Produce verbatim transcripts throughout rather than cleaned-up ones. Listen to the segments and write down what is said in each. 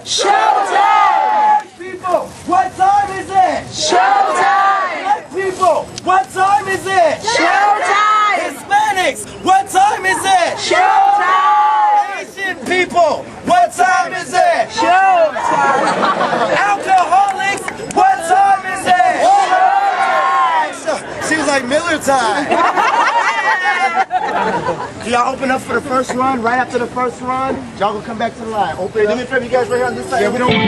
Showtime! People, what time is it? Showtime! Black people, what time is it? Showtime! Hispanics, what time is it? Showtime! Asian people, what time is it? Showtime! Alcoholics, what time is it? Showtime! She was like Miller time. Do y'all open up for the first run? Right after the first run, y'all gonna come back to the line. Open Do me a favor, you guys right here on this side. Yeah, we don't want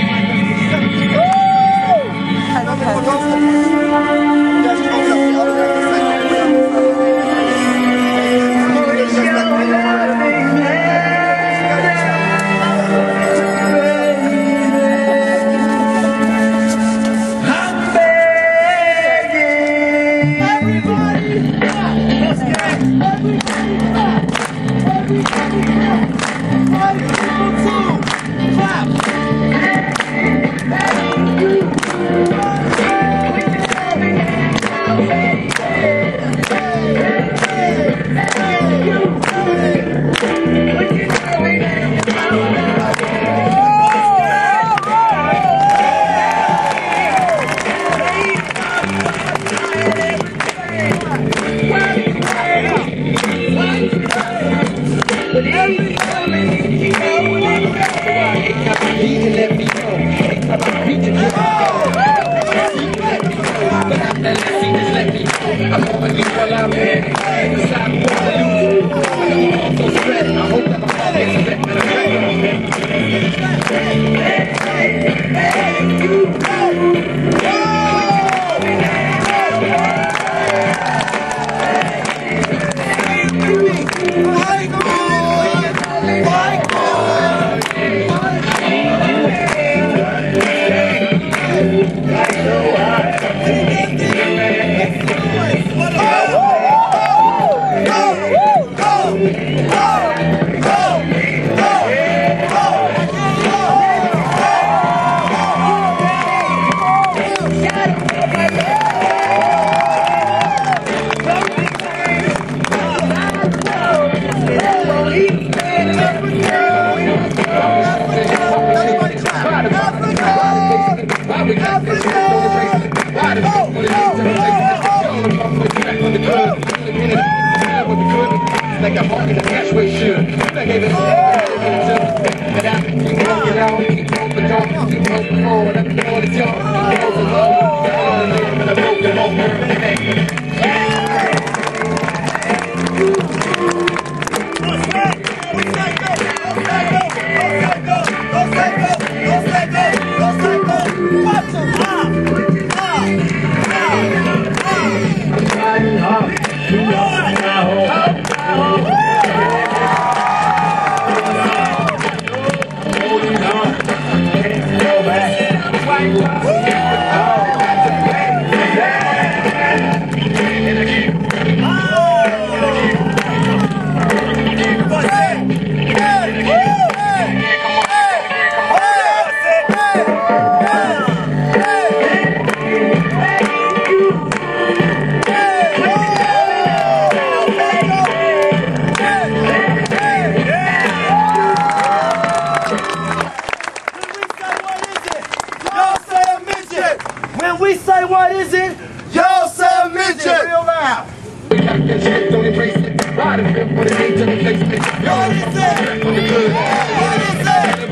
like a hawk in the cashway should. I gave it all. But I keep walking out, keep open door, keep open forward, I know it's yours. It goes along, the only name that I broke them over. We say what is it? Y'all say a midget! Real loud. We got that shit, don't embrace it. Ride it, rip, what it ain't to replace it. What is it? What is it? What is it?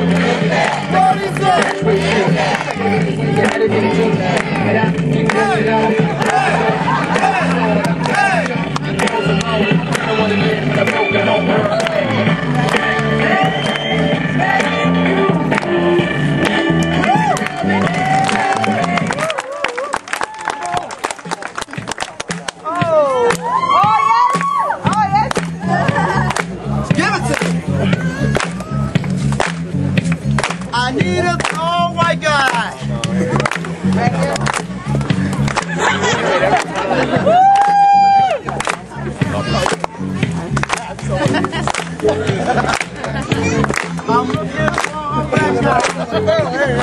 I need a tall white guy. I'm looking for a black guy.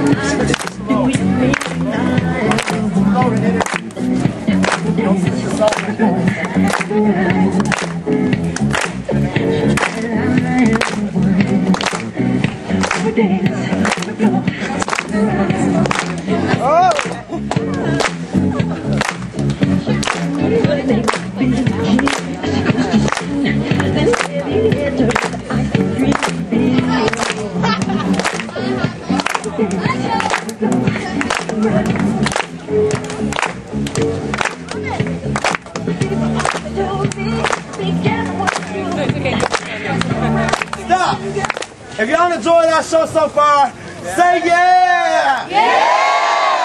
Don't Stop! If y'all enjoyed our show so far, say yeah! Yeah!